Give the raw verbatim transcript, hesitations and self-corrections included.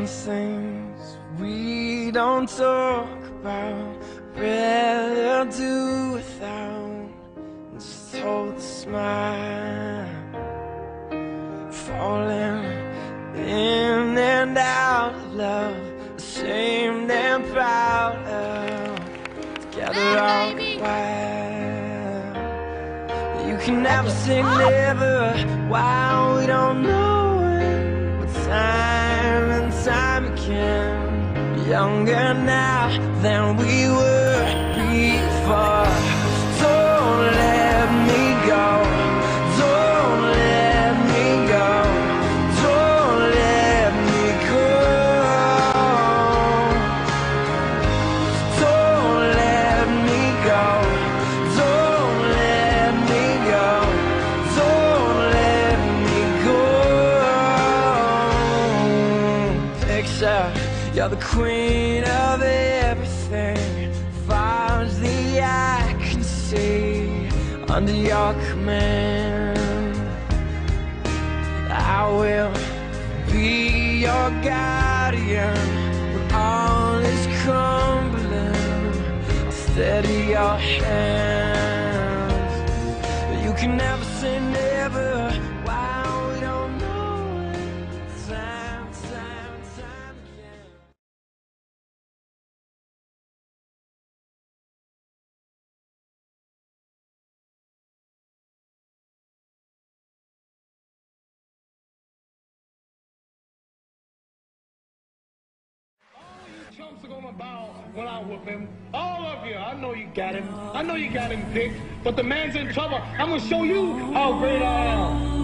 things we don't talk about, rather do without. Just hold the smile, falling in and out of love, ashamed and proud of, together all the while. You can never say never while we don't know it, but time and time again, younger now than we were before. Don't let me go, don't let me go, don't let me go, don't let me go, don't let me go, don't let me go. Picture, you're the queen of everything, far as the eye can see. Under your command, I will be your guardian. When all is crumbling, I'll steady your hands. You can never say never while we don't know it. Time, time, time again. Chumps are gonna bow when I whoop him. All of you, I know you got him. I know you got him picked, but the man's in trouble. I'm gonna show you how great I am.